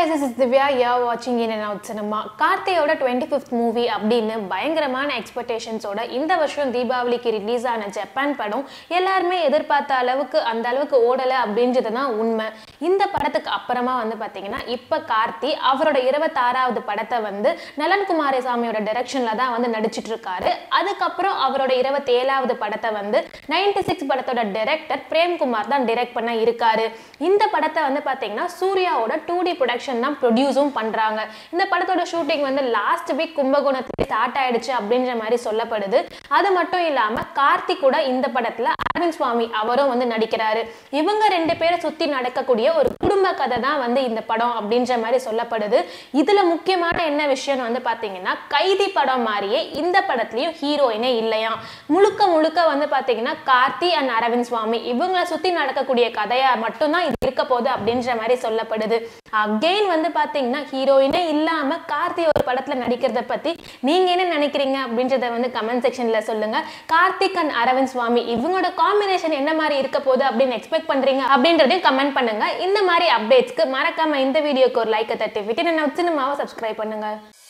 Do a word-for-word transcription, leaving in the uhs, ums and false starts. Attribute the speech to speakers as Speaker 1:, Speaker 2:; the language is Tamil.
Speaker 1: guys, this is Divya. You are watching Inandoutcinema. Karthi oda twenty-fifth movie அப்படினு பயங்கரமான எக்ஸ்பெக்டேஷன்ஸ் ஓட இந்த வருஷம் தீபாவளிக்கு ரிலீஸ் ஆன ஜப்பான் படம் எல்லாரும் எதிர்பார்த்த அளவுக்கு அந்த அளவுக்கு ஓடல அப்படின்றது தான் உண்மை. இந்த படத்துக்கு அப்புறமா வந்து பாத்தீங்கன்னா இப்ப கார்த்தி அவரோட இருபத்தாறாவது படத்தை வந்து நலன் குமாரசாமியோட டைரக்ஷன்ல தான் வந்து நடிச்சிட்டு இருக்காரு. அதுக்கு அப்புறம் அவரோட இருபத்தேழாவது படத்தை வந்து ninety-six படத்தோட டைரக்டர் பிரேம்குமார் தான் டைரக்ட் பண்ண இருக்காரு. இந்த படத்தை வந்து பாத்தீங்கன்னா சூர்யாவோட two D production தான் ப்ரொடியூஸும் பண்றாங்க. இந்த படத்தோட ஷூட்டிங் வந்து லாஸ்ட் வீக் கும்பகோணத்துல ஸ்டார்ட் ஆயிடுச்சு அப்படின்ற மாதிரி சொல்லப்படுது. அது மட்டும் இல்லாம கார்த்தி கூட இந்த படத்துல அரவிந்த் சுவாமி அவரும் வந்து நடிக்கிறாரு. இவங்க ரெண்டு பேரை சுத்தி நடக்கக்கூடிய ஒரு குடும்ப கதை தான் வந்து இந்த படம் அப்படின்ற மாதிரி சொல்லப்படுது. இதுல முக்கியமான என்ன விஷயம் வந்து பாத்தீங்கன்னா கைதி படம் மாதிரியே இந்த படத்துலயும் ஹீரோயினே இல்லையா. முழுக்க முழுக்க வந்து பாத்தீங்கன்னா கார்த்தி அண்ட் அரவிந்த் சுவாமி இவங்களை சுத்தி நடக்கக்கூடிய கதையா மட்டும்தான் இது இருக்க போகுது அப்படின்ற மாதிரி சொல்லப்படுது. அகைன் வந்து பாத்தீங்கன்னா ஹீரோயினே இல்லாம கார்த்தி ஒரு படத்துல நடிக்கிறத பத்தி நீங்க என்ன நினைக்கிறீங்க அப்படின்றத வந்து கமெண்ட் செக்ஷன்ல சொல்லுங்க. கார்த்திக் அண்ட் அரவிந்த் சுவாமி இவங்களோட காம்பினேஷன் என்ன மாதிரி இருக்க போகுது அப்படின்னு எக்ஸ்பெக்ட் பண்றீங்க அப்படின்றதையும் கமெண்ட் பண்ணுங்க. இந்த மாதிரி அப்டேட்ஸ்க்கு மறக்காம இந்த வீடியோக்கு ஒரு லைக் தட்டி விட்டு Inandoutcinemaவை சப்ஸ்கிரைப் பண்ணுங்க.